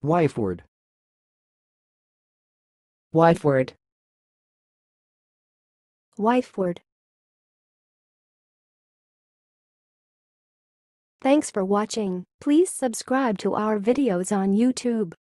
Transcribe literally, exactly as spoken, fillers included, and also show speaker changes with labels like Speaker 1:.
Speaker 1: Wifeward.
Speaker 2: wifeward,
Speaker 3: wifeward. Thanks for watching. Please subscribe to our videos on YouTube.